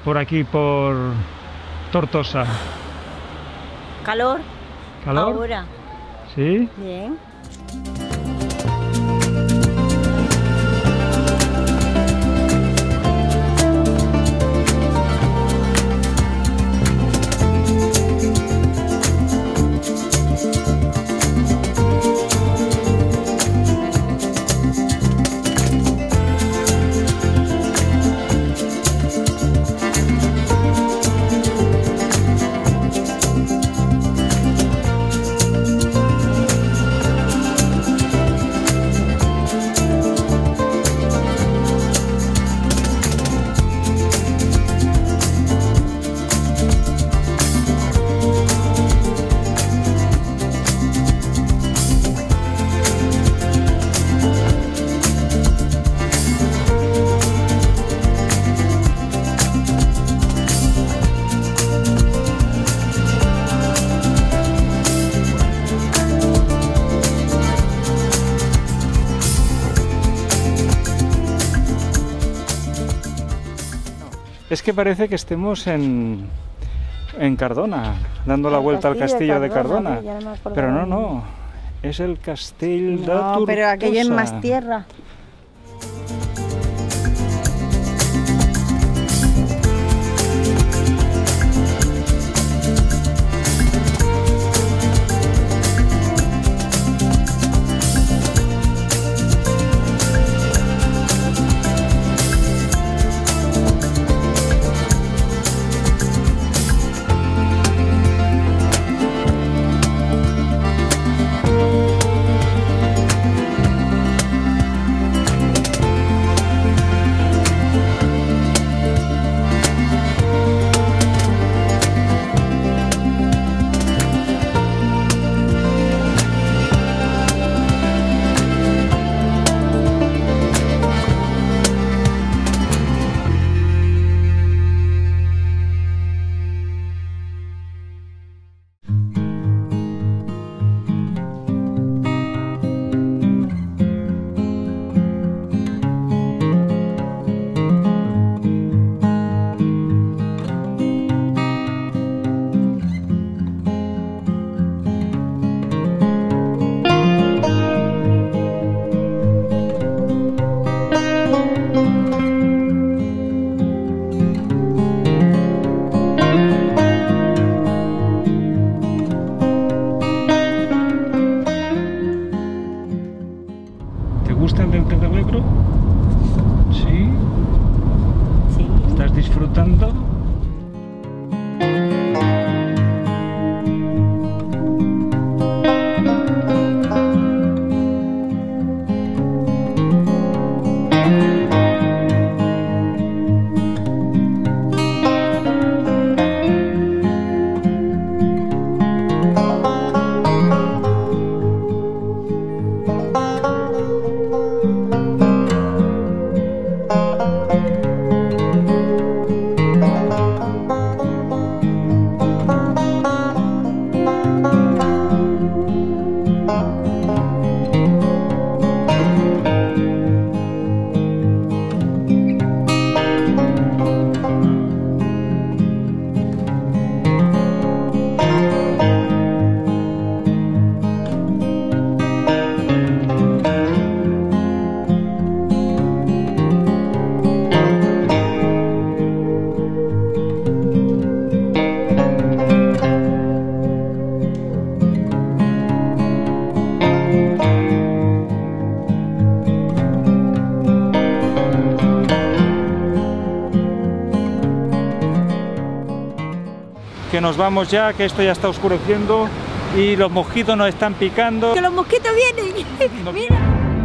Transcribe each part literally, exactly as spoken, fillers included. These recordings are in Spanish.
por aquí, por Tortosa? Calor. ¿Calor? Ahora. ¿Sí? Bien. Es que parece que estemos en, en Cardona, dando la vuelta al castillo de Cardona, pero no, no, es el Castell de Tortosa. No, pero aquello es más tierra. ¿Te gusta el Delta del Ebro? ¿Sí? Sí. ¿Estás disfrutando? Que nos vamos ya, que esto ya está oscureciendo y los mosquitos nos están picando. ¡Que los mosquitos vienen! No. ¡Mira!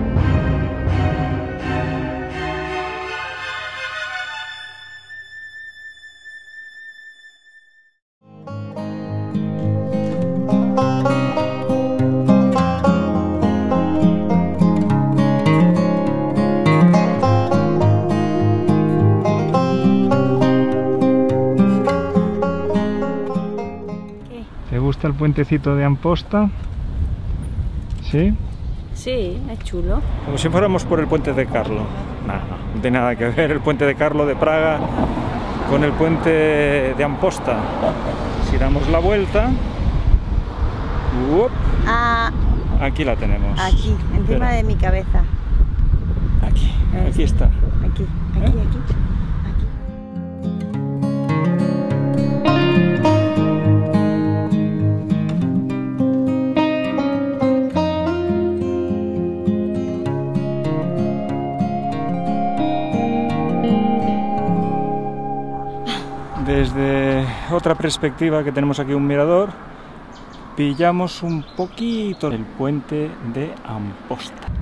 ¿Te gusta el puentecito de Amposta? ¿Sí? Sí, es chulo. Como si fuéramos por el puente de Carlo. Nada, no tiene nada que ver el puente de Carlo de Praga con el puente de Amposta. Si damos la vuelta, ¡up! Ah, Aquí la tenemos. aquí, encima Espera. de mi cabeza. Aquí, aquí está. Aquí, aquí, ¿Eh? aquí, aquí. Desde otra perspectiva, que tenemos aquí un mirador, pillamos un poquito el puente de Amposta.